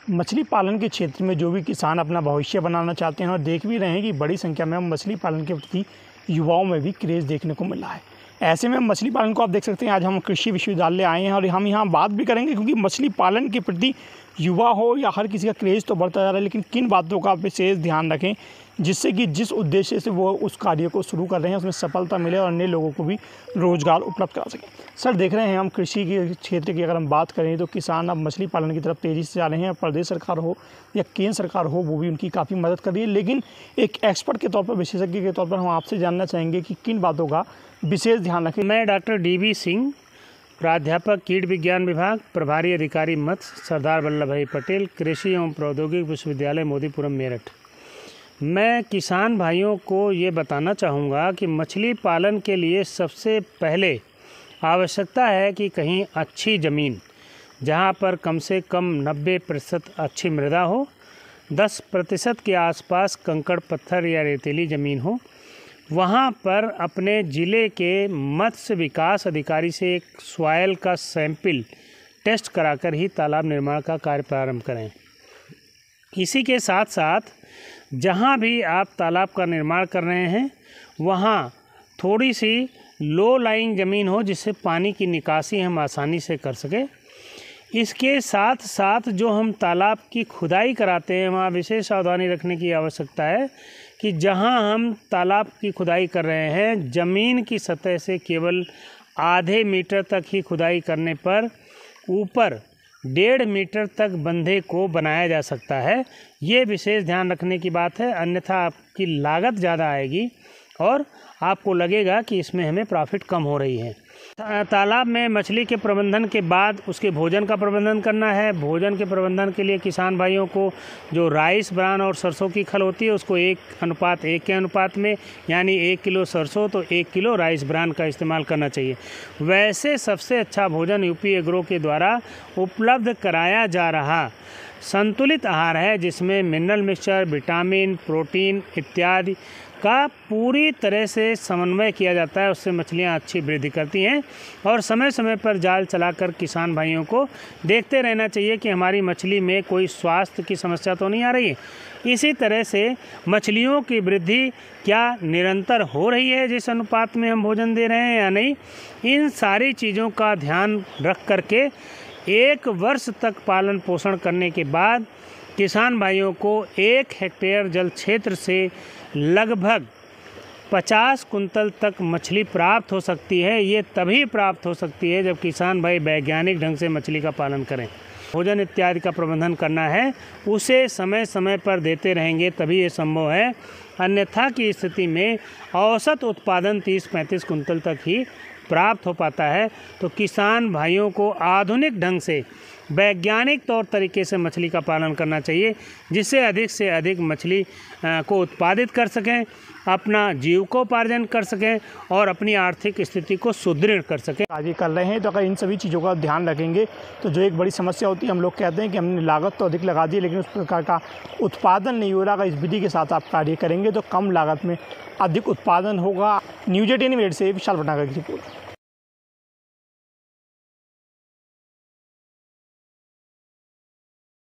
मछली पालन के क्षेत्र में जो भी किसान अपना भविष्य बनाना चाहते हैं और देख भी रहे हैं कि बड़ी संख्या में मछली पालन के प्रति युवाओं में भी क्रेज़ देखने को मिल रहा है। ऐसे में मछली पालन को आप देख सकते हैं, आज हम कृषि विश्वविद्यालय आए हैं और हम यहाँ बात भी करेंगे क्योंकि मछली पालन के प्रति युवा हो या हर किसी का क्रेज़ तो बढ़ता जा रहा है, लेकिन किन बातों का आप विशेष ध्यान रखें जिससे कि जिस उद्देश्य से वो उस कार्य को शुरू कर रहे हैं उसमें सफलता मिले और अन्य लोगों को भी रोज़गार उपलब्ध करा सकें। सर, देख रहे हैं हम कृषि के क्षेत्र की अगर हम बात करें तो किसान अब मछली पालन की तरफ तेज़ी से जा रहे हैं। प्रदेश सरकार हो या केंद्र सरकार हो वो भी उनकी काफ़ी मदद कर रही है, लेकिन एक एक्सपर्ट के तौर पर, विशेषज्ञ के तौर पर हम आपसे जानना चाहेंगे कि किन बातों का विशेष ध्यान रखें। मैं डॉक्टर DB सिंह, प्राध्यापक कीट विज्ञान विभाग, प्रभारी अधिकारी मत्स्य, सरदार वल्लभ भाई पटेल, कृषि एवं प्रौद्योगिकी विश्वविद्यालय मोदीपुरम मेरठ। मैं किसान भाइयों को ये बताना चाहूँगा कि मछली पालन के लिए सबसे पहले आवश्यकता है कि कहीं अच्छी ज़मीन, जहाँ पर कम से कम 90% अच्छी मृदा हो, 10% के आसपास कंकड़ पत्थर या रेतीली ज़मीन हो, वहाँ पर अपने ज़िले के मत्स्य विकास अधिकारी से एक सॉइल का सैंपल टेस्ट कराकर ही तालाब निर्माण का कार्य प्रारंभ करें। इसी के साथ साथ जहाँ भी आप तालाब का निर्माण कर रहे हैं वहाँ थोड़ी सी लो लाइंग ज़मीन हो जिससे पानी की निकासी हम आसानी से कर सकें। इसके साथ साथ जो हम तालाब की खुदाई कराते हैं वहाँ विशेष सावधानी रखने की आवश्यकता है कि जहाँ हम तालाब की खुदाई कर रहे हैं ज़मीन की सतह से केवल आधे मीटर तक ही खुदाई करने पर ऊपर 1.5 मीटर तक बंधे को बनाया जा सकता है। ये विशेष ध्यान रखने की बात है, अन्यथा आपकी लागत ज़्यादा आएगी और आपको लगेगा कि इसमें हमें प्रॉफिट कम हो रही है। तालाब में मछली के प्रबंधन के बाद उसके भोजन का प्रबंधन करना है। भोजन के प्रबंधन के लिए किसान भाइयों को जो राइस ब्रान और सरसों की खल होती है उसको 1:1 के अनुपात में, यानी 1 किलो सरसों तो 1 किलो राइस ब्रान का इस्तेमाल करना चाहिए। वैसे सबसे अच्छा भोजन यूपी एग्रो के द्वारा उपलब्ध कराया जा रहा संतुलित आहार है, जिसमें मिनरल मिक्सचर, विटामिन, प्रोटीन इत्यादि का पूरी तरह से समन्वय किया जाता है। उससे मछलियाँ अच्छी वृद्धि करती हैं और समय समय पर जाल चलाकर किसान भाइयों को देखते रहना चाहिए कि हमारी मछली में कोई स्वास्थ्य की समस्या तो नहीं आ रही है। इसी तरह से मछलियों की वृद्धि क्या निरंतर हो रही है जिस अनुपात में हम भोजन दे रहे हैं या नहीं, इन सारी चीज़ों का ध्यान रख करके 1 वर्ष तक पालन पोषण करने के बाद किसान भाइयों को 1 हेक्टेयर जल क्षेत्र से लगभग 50 कुंतल तक मछली प्राप्त हो सकती है। ये तभी प्राप्त हो सकती है जब किसान भाई वैज्ञानिक ढंग से मछली का पालन करें। भोजन इत्यादि का प्रबंधन करना है, उसे समय समय पर देते रहेंगे तभी ये संभव है, अन्यथा की स्थिति में औसत उत्पादन 30-35 कुंतल तक ही प्राप्त हो पाता है। तो किसान भाइयों को आधुनिक ढंग से वैज्ञानिक तौर तरीके से मछली का पालन करना चाहिए, जिससे अधिक से अधिक मछली को उत्पादित कर सकें, अपना जीविकोपार्जन कर सकें और अपनी आर्थिक स्थिति को सुदृढ़ कर सकें। आगे कर रहे हैं तो अगर इन सभी चीज़ों का ध्यान रखेंगे तो जो एक बड़ी समस्या होती है, हम लोग कहते हैं कि हमने लागत तो अधिक लगा दी लेकिन उस प्रकार का उत्पादन नहीं हो रहा। अगर इस विधि के साथ आप कार्य करेंगे तो कम लागत में अधिक उत्पादन होगा। न्यूज़ 18 मिनट से विशाल भटनागर की रिपोर्ट।